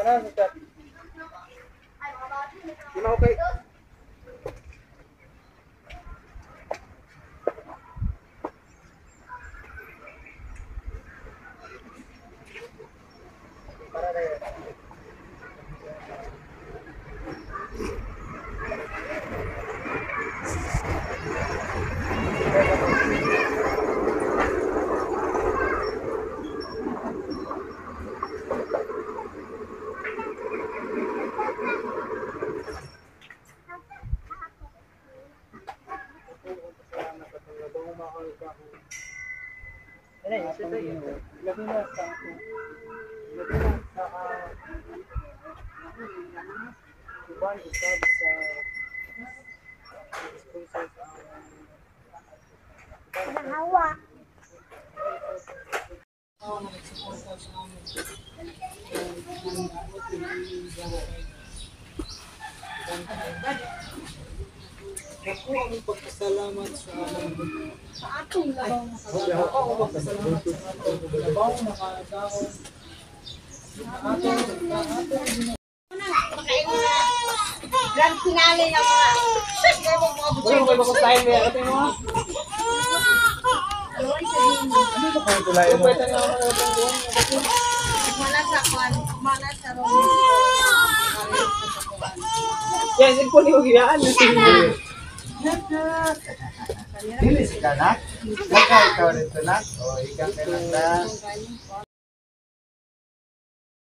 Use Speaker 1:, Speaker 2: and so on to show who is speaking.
Speaker 1: Ano sa Lima okay. Para na yun. Ano yun? Ito yun. Labi na sa ako. Labi na sa Iban, usab sa sponsor sa
Speaker 2: Hawa.
Speaker 1: Ako ang pagpasalamat sa
Speaker 2: Sa atong labaw na
Speaker 1: ako ang pagpasalamat sa atong labaw na kadahon.
Speaker 2: Grand finale ng mga
Speaker 1: Wala mo kayo style niya. Ito mo. Ano ba kayo tulay mo? Pwede na ako
Speaker 2: Mana sa kwan, mana sa romi.
Speaker 1: yan, sigpo ni Ugyaan.
Speaker 3: Dili si kanak. Ikaw ito na. O, ikaw ka na.